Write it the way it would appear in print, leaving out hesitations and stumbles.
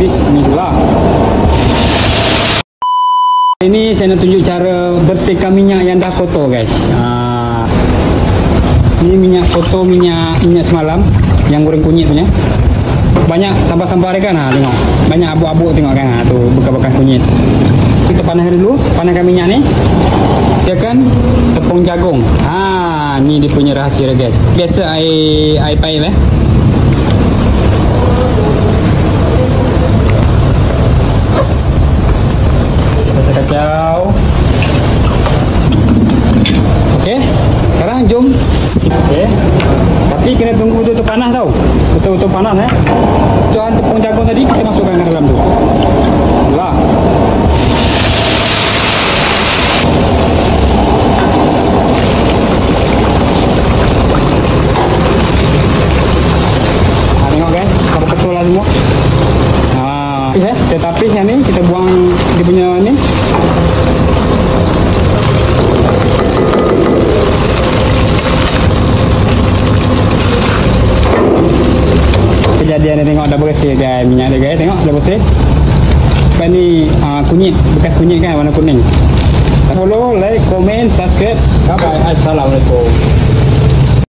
Bismillah. Ini saya nak tunjuk cara bersihkan minyak yang dah kotor, guys. Ini minyak kotor, minyak semalam yang goreng kunyit punya. Banyak sampah-sampah dia kan, tengok. Banyak abu-abu tengok kan, tu bekas-bekas kunyit. Kita panaskan dulu, panaskan minyak ni. Dia kan tepung jagung. Ni dia punya rahsia dia, guys. Biasa air paip kacau. Okey, sekarang jom. Okey, tapi kena tunggu betul-betul panas tau. Betul-betul panas Tuan tepung jagung tadi kita masukkan ke dalam tu. Lah. Tengok guys, kalau betul lah semua. Tetapi yang ni kita buang dia punya ni. Kejadian dia tengok dah bersih guys, minyak dia guys, tengok dah bersih. Lepas ni kunyit, bekas kunyit kan warna kuning. Follow, like, comment, subscribe. Bye bye. Assalamualaikum.